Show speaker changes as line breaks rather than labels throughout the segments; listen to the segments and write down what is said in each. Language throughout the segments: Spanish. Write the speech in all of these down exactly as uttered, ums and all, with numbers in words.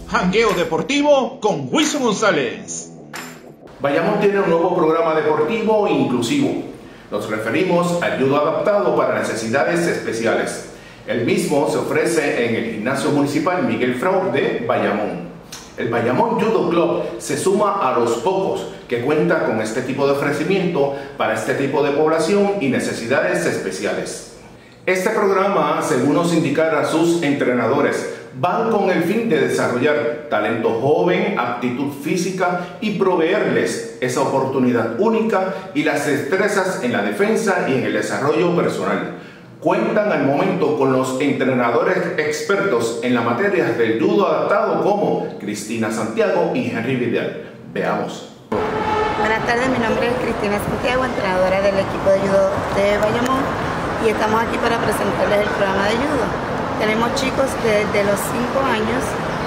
Jangueo Deportivo con Wilson González.
Bayamón tiene un nuevo programa deportivo inclusivo. Nos referimos al judo adaptado para necesidades especiales. El mismo se ofrece en el Gimnasio Municipal Miguel Frau de Bayamón. El Bayamón Judo Club se suma a los pocos que cuenta con este tipo de ofrecimiento para este tipo de población y necesidades especiales. Este programa, según nos indicaron sus entrenadores, van con el fin de desarrollar talento joven, aptitud física y proveerles esa oportunidad única y las destrezas en la defensa y en el desarrollo personal. Cuentan al momento con los entrenadores expertos en la materia del judo adaptado como Cristina Santiago y Henry Vidal. Veamos.
Buenas tardes, mi nombre es Cristina Santiago, entrenadora del equipo de judo de Bayamón, y estamos aquí para presentarles el programa de judo. Tenemos chicos desde los cinco años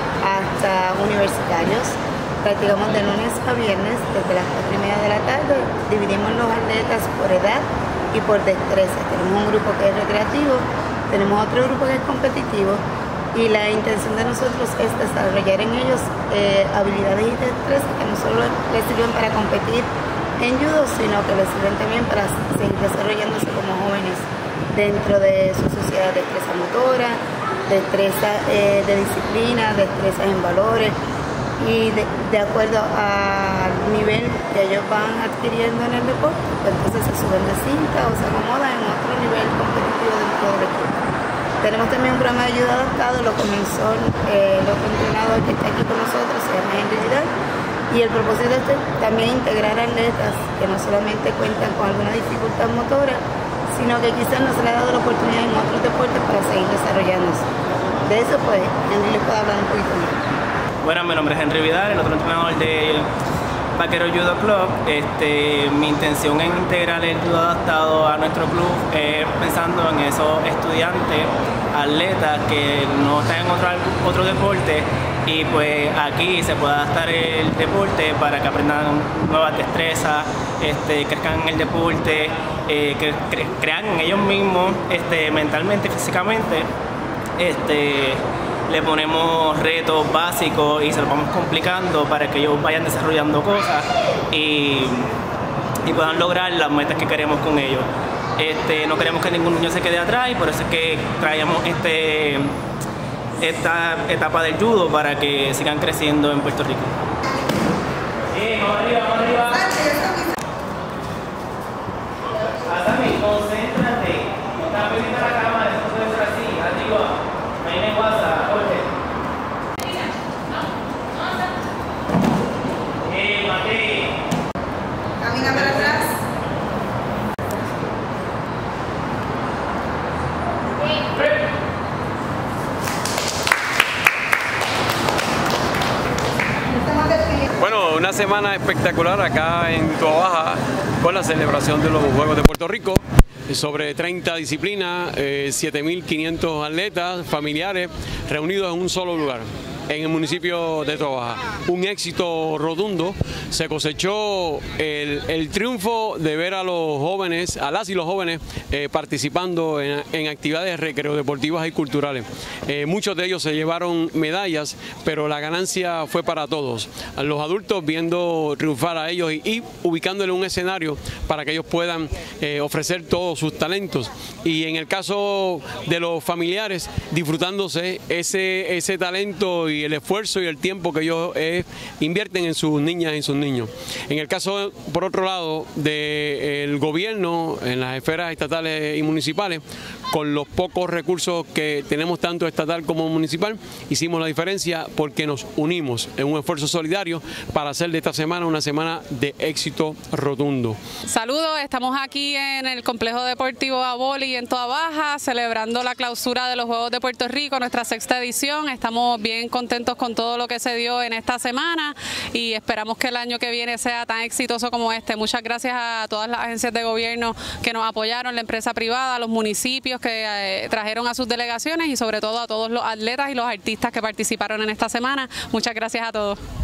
hasta universitarios. Practicamos de lunes a viernes desde las cuatro y media de la tarde. Dividimos los atletas por edad y por destreza. Tenemos un grupo que es recreativo, tenemos otro grupo que es competitivo, y la intención de nosotros es desarrollar en ellos eh, habilidades y destrezas que no solo les sirven para competir en judo, sino que les sirven también para seguir desarrollándose como jóvenes dentro de su sociedad. Destreza motora, destreza eh, de disciplina, destrezas en valores, y de, de acuerdo al nivel que ellos van adquiriendo en el deporte, pues entonces se suben de cinta o se acomodan en otro nivel competitivo dentro del equipo. Tenemos también un programa de ayuda adaptado, lo comenzó eh, el otro entrenador que está aquí con nosotros, se llama Henry Vidal, y el propósito es también integrar atletas que no solamente cuentan con alguna dificultad motora, sino que quizás no se les ha dado la oportunidad en otros deportes para seguir desarrollándose. De eso pues Henry les puede hablar un poquito más.
Bueno, mi nombre es Henry Vidal, el otro entrenador de Vaquero Judo Club. Este, mi intención en integrar el judo adaptado a nuestro club es pensando en esos estudiantes, atletas que no están en otro, otro deporte, y pues aquí se puede adaptar el deporte para que aprendan nuevas destrezas, este, crezcan en el deporte, eh, que cre crean en ellos mismos este, mentalmente, físicamente. Este, le ponemos retos básicos y se los vamos complicando para que ellos vayan desarrollando cosas y, y puedan lograr las metas que queremos con ellos. Este, no queremos que ningún niño se quede atrás, y por eso es que traemos este, esta etapa del judo para que sigan creciendo en Puerto Rico. Sí, vamos arriba, vamos arriba. Asami, concéntrate. No estás pendiente a la cámara, eso puede ser así. Arriba. Ahí me guasa, Jorge. Eh, Mate.
Camina para atrás.
Bueno, una semana espectacular acá en Toabaja con la celebración de los Juegos de Puerto Rico. Sobre treinta disciplinas, eh, siete mil quinientos atletas, familiares, reunidos en un solo lugar, en el municipio de Toabaja. Un éxito rotundo. Se cosechó el, el triunfo de ver a los jóvenes, a las y los jóvenes eh, participando en, en actividades recreodeportivas y culturales. Eh, muchos de ellos se llevaron medallas, pero la ganancia fue para todos. A los adultos viendo triunfar a ellos y, y ubicándole un escenario para que ellos puedan eh, ofrecer todos sus talentos. Y en el caso de los familiares, disfrutándose ese, ese talento y el esfuerzo y el tiempo que ellos eh, invierten en sus niñas y en sus niños. En el caso, por otro lado, del gobierno, en las esferas estatales y municipales, con los pocos recursos que tenemos tanto estatal como municipal, hicimos la diferencia porque nos unimos en un esfuerzo solidario para hacer de esta semana una semana de éxito rotundo.
Saludos, estamos aquí en el complejo deportivo Aboli en Toabaja, celebrando la clausura de los Juegos de Puerto Rico, nuestra sexta edición. Estamos bien contentos con todo lo que se dio en esta semana y esperamos que el año que viene sea tan exitoso como este. Muchas gracias a todas las agencias de gobierno que nos apoyaron, la empresa privada, los municipios que eh, trajeron a sus delegaciones, y sobre todo a todos los atletas y los artistas que participaron en esta semana. Muchas gracias a todos.